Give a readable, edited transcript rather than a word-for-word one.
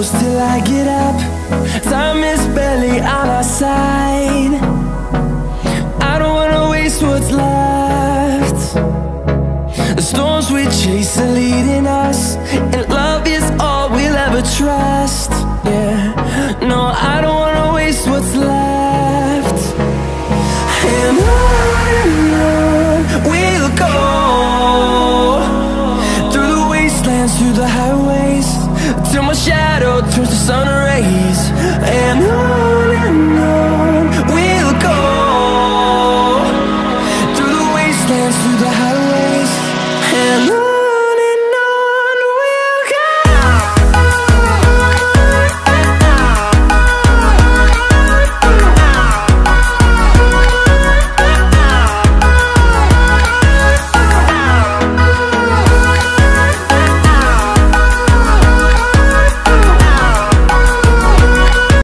close till I get up. Time is barely on our side. I don't wanna waste what's left. The storms we chase are leading us, and love is all we'll ever trust. Yeah, no, I don't